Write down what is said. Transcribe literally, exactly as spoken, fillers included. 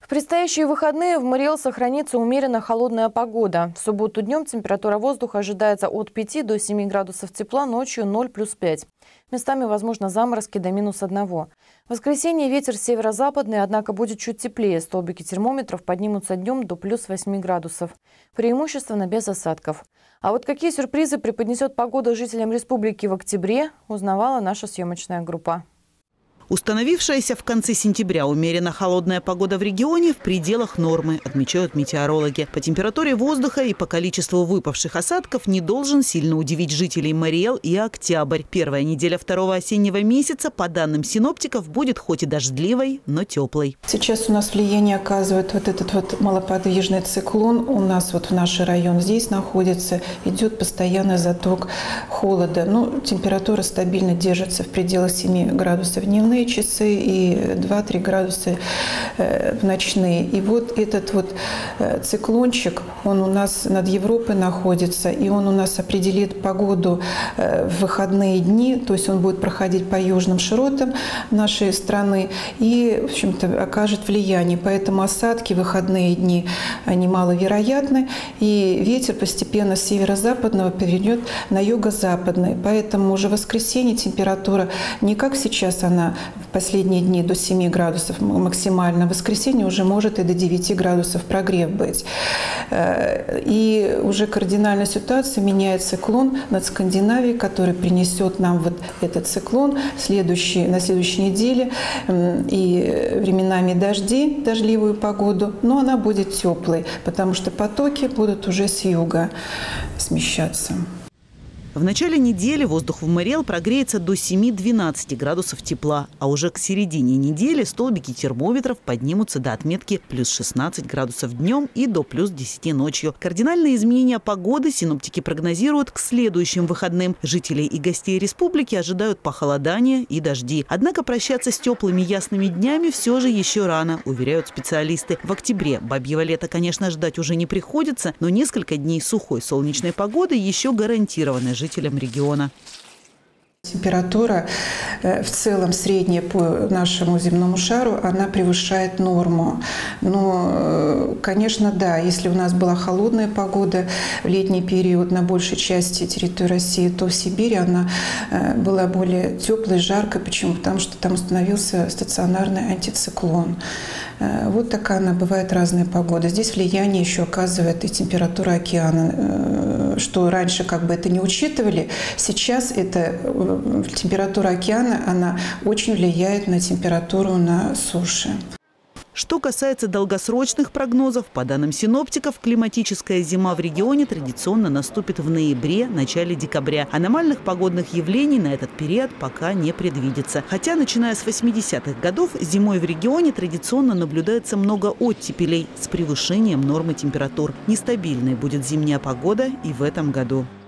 В предстоящие выходные в Мариэл сохранится умеренно холодная погода. В субботу днем температура воздуха ожидается от пяти до семи градусов тепла, ночью ноль плюс пять. Местами возможно заморозки до минус одного. В воскресенье ветер северо-западный, однако будет чуть теплее. Столбики термометров поднимутся днем до плюс восьми градусов. Преимущественно без осадков. А вот какие сюрпризы преподнесет погода жителям республики в октябре, узнавала наша съемочная группа. Установившаяся в конце сентября умеренно холодная погода в регионе в пределах нормы, отмечают метеорологи. По температуре воздуха и по количеству выпавших осадков не должен сильно удивить жителей Мариэл и октябрь. Первая неделя второго осеннего месяца, по данным синоптиков, будет хоть и дождливой, но теплой. Сейчас у нас влияние оказывает вот этот вот малоподвижный циклон. У нас вот в наш район здесь находится, идет постоянный заток холода. Ну, температура стабильно держится в пределах семи градусов дневные часы и два-три градуса в ночные. И вот этот вот циклончик, он у нас над Европой находится, и он у нас определит погоду в выходные дни, то есть он будет проходить по южным широтам нашей страны и, в общем-то, окажет влияние. Поэтому осадки в выходные дни, они маловероятны, и ветер постепенно с северо-западного перейдет на юго-западный. Поэтому уже в воскресенье температура не как сейчас она в последние дни до семи градусов максимально. В воскресенье уже может и до девяти градусов прогрев быть. И уже кардинальная ситуация меняет циклон над Скандинавией, который принесет нам вот этот циклон следующий, на следующей неделе и временами дожди, дождливую погоду, но она будет теплой, потому что потоки будут уже с юга смещаться. В начале недели воздух в Мариэл прогреется до семи-двенадцати градусов тепла, а уже к середине недели столбики термометров поднимутся до отметки плюс шестнадцать градусов днем и до плюс десяти ночью. Кардинальные изменения погоды синоптики прогнозируют к следующим выходным. Жителей и гостей республики ожидают похолодания и дожди. Однако прощаться с теплыми ясными днями все же еще рано, уверяют специалисты. В октябре бабьего лета, конечно, ждать уже не приходится, но несколько дней сухой солнечной погоды еще гарантированы жителям региона. Температура в целом средняя по нашему земному шару, она превышает норму. Но, конечно, да, если у нас была холодная погода в летний период на большей части территории России, то в Сибири она была более теплой, жаркой. Почему? Потому что там установился стационарный антициклон. Вот такая она бывает, разная погода. Здесь влияние еще оказывает и температура океана, что раньше как бы это не учитывали. Сейчас это температура океана, она очень влияет на температуру на суше. Что касается долгосрочных прогнозов, по данным синоптиков, климатическая зима в регионе традиционно наступит в ноябре, начале декабря. Аномальных погодных явлений на этот период пока не предвидится. Хотя, начиная с восьмидесятых годов, зимой в регионе традиционно наблюдается много оттепелей с превышением нормы температур. Нестабильной будет зимняя погода и в этом году.